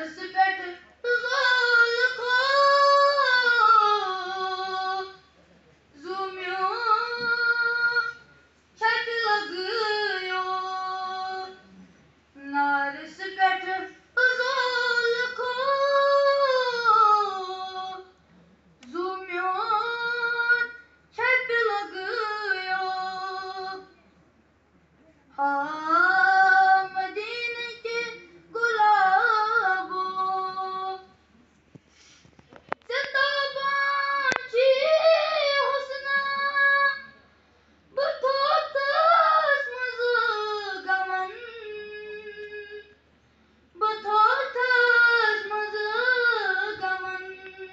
नारस पेट ज़ोल खो ज़ुम्यो छक लगयो नारस पेट ज़ोल खो ज़ुम्यो छक लगयो हाँ मदीने के गुलाबो ज़िंदाबाद जी हुस्ना बथोरतस मज़ गमन बथोरतस मज़ गमन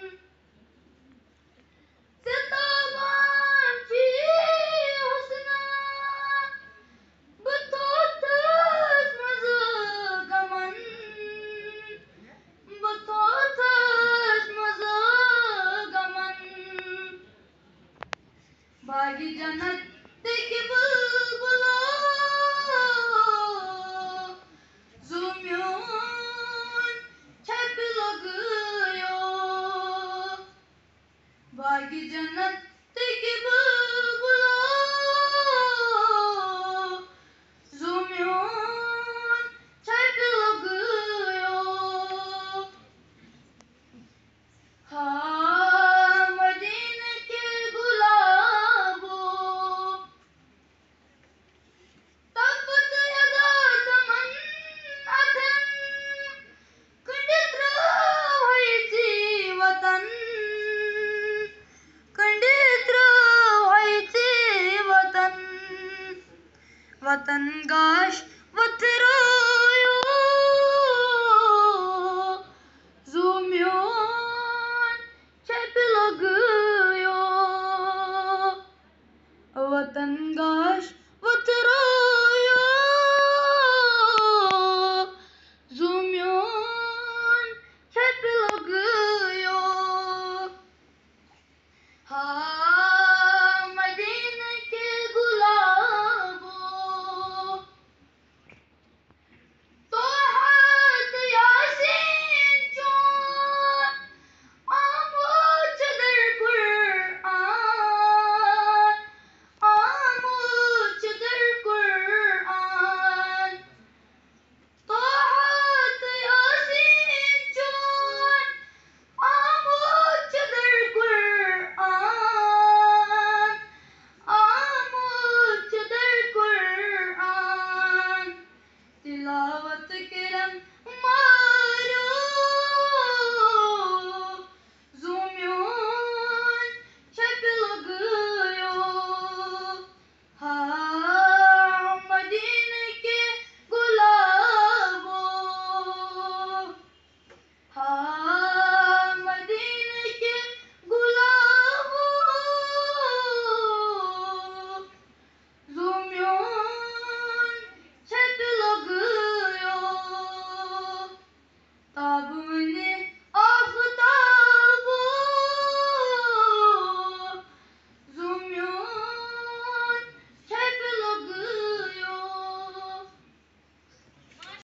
ज़िंदाबाद जी हुस्ना बथोरतस मज़ गमन बथोरतस मज़ गमन बागी जन्नत की बुलबुलो ज़ुम्योन छक लगयो बागी जन्नत की बुलबुलो ज़ुम्योन छक लगयो हाँ मदीने के गुलाबो तबत यदा तमन्नातन कंडित्र व्हायची वतन कंडित्र व्हायची वतन वतन गा